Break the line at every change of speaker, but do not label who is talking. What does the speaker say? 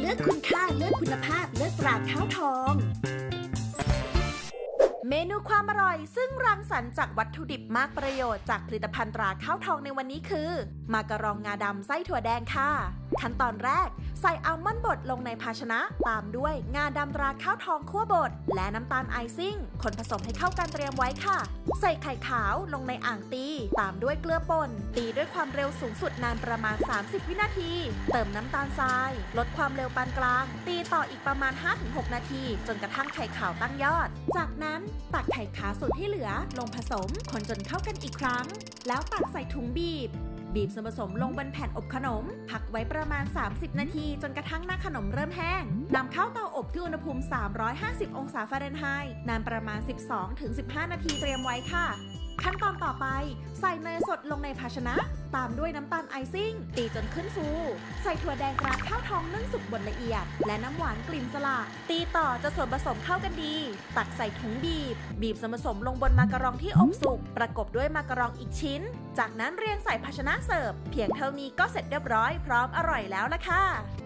ลือกคุณค่าเลือกคุณภาพเลือกตราข้าวทองเมนูความอร่อยซึ่งรังสรรค์จากวัตถุดิบมากประโยชน์จากผลิตภัณฑ์ตราข้าวทองในวันนี้คือมากะรองงาดำไส้ถั่วแดงค่ะขั้นตอนแรกใส่อัลมอนด์บดลงในภาชนะตามด้วยงาดำตราข้าวทองคั่วบดและน้ำตาลไอซิ่งคนผสมให้เข้ากันเตรียมไว้ค่ะใส่ไข่ขาวลงในอ่างตีตามด้วยเกลือป่นตีด้วยความเร็วสูงสุดนานประมาณ30วินาทีเติมน้ำตาลทรายลดความเร็วปานกลางตีต่ออีกประมาณ 5-6 นาทีจนกระทั่งไข่ขาวตั้งยอดจากนั้นตักไข่ขาวส่วนที่เหลือลงผสมคนจนเข้ากันอีกครั้งแล้วตักใส่ถุงบีบส่วนผสมลงบนแผ่นอบขนมพักไว้ประมาณ30นาทีจนกระทั่งหน้าขนมเริ่มแห้งนำเข้าเตาอบที่อุณหภูมิ350องศาฟาเรนไฮต์นานประมาณ 12-15 นาทีเตรียมไว้ค่ะขั้นตอนต่อไปใส่เนยสดลงในภาชนะตามด้วยน้ำตาลไอซิ่งตีจนขึ้นฟูใส่ถั่วแดงตราข้าวทองนึ่งสุกบดละเอียดและน้ำหวานกลิ่นสละตีต่อจนส่วนผสมเข้ากันดีตักใส่ถุงบีบส่วนผสมลงบนมากะรองที่อบสุกประกบด้วยมากะรองอีกชิ้นจากนั้นเรียงใส่ภาชนะเสิร์ฟเพียงเท่านี้ก็เสร็จเรียบร้อยพร้อมอร่อยแล้วล่ะค่ะ